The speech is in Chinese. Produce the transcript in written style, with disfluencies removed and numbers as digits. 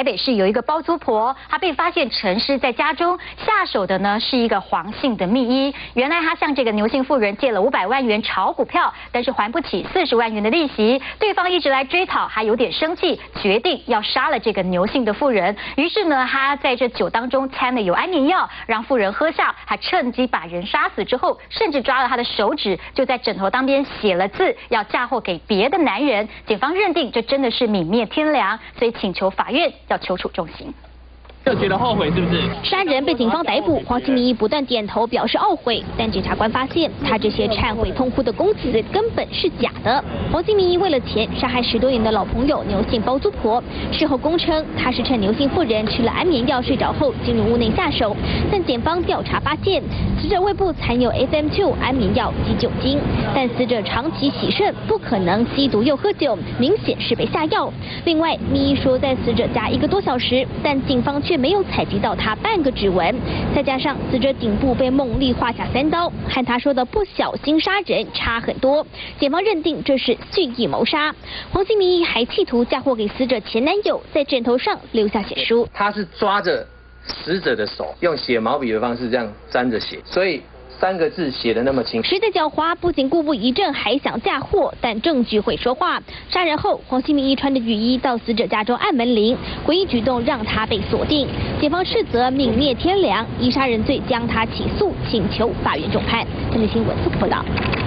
台北市有一个包租婆，她被发现沉尸在家中，下手的呢是一个黄姓的密医。原来她向这个牛姓妇人借了500万元炒股票，但是还不起40万元的利息，对方一直来追讨，还有点生气，决定要杀了这个牛姓的妇人。于是呢，他在这酒当中掺了有安眠药，让妇人喝下，还趁机把人杀死之后，甚至抓了他的手指，就在枕头当边写了字，要嫁祸给别的男人。警方认定这真的是泯灭天良，所以请求法院要求处重刑。 就觉得后悔是不是？ 杀人被警方逮捕，黄姓名医不断点头表示懊悔，但检察官发现他这些忏悔痛哭的供词根本是假的。黄姓名医为了钱杀害10多年的老朋友牛姓包租婆，事后供称他是趁牛姓妇人吃了安眠药睡着后进入屋内下手，但检方调查发现死者胃部残有 FM2 安眠药及酒精，但死者长期洗肾，不可能吸毒又喝酒，明显是被下药。另外，名医说在死者家1个多小时，但警方却没有采集到他半个指纹，再加上死者顶部被猛力划下3刀，和他说的不小心杀人差很多，检方认定这是蓄意谋杀。黄姓名医还企图嫁祸给死者前男友，在枕头上留下血书。 他是抓着死者的手，用写毛笔的方式这样沾着血，所以3个字写得那么清。 实在狡猾，不仅故布疑阵，还想嫁祸，但证据会说话。杀人后，黄姓名医穿着雨衣到死者家中按门铃，诡异举动让他被锁定。检方斥责泯灭天良，以杀人罪将他起诉，请求法院重判。根据新闻报道。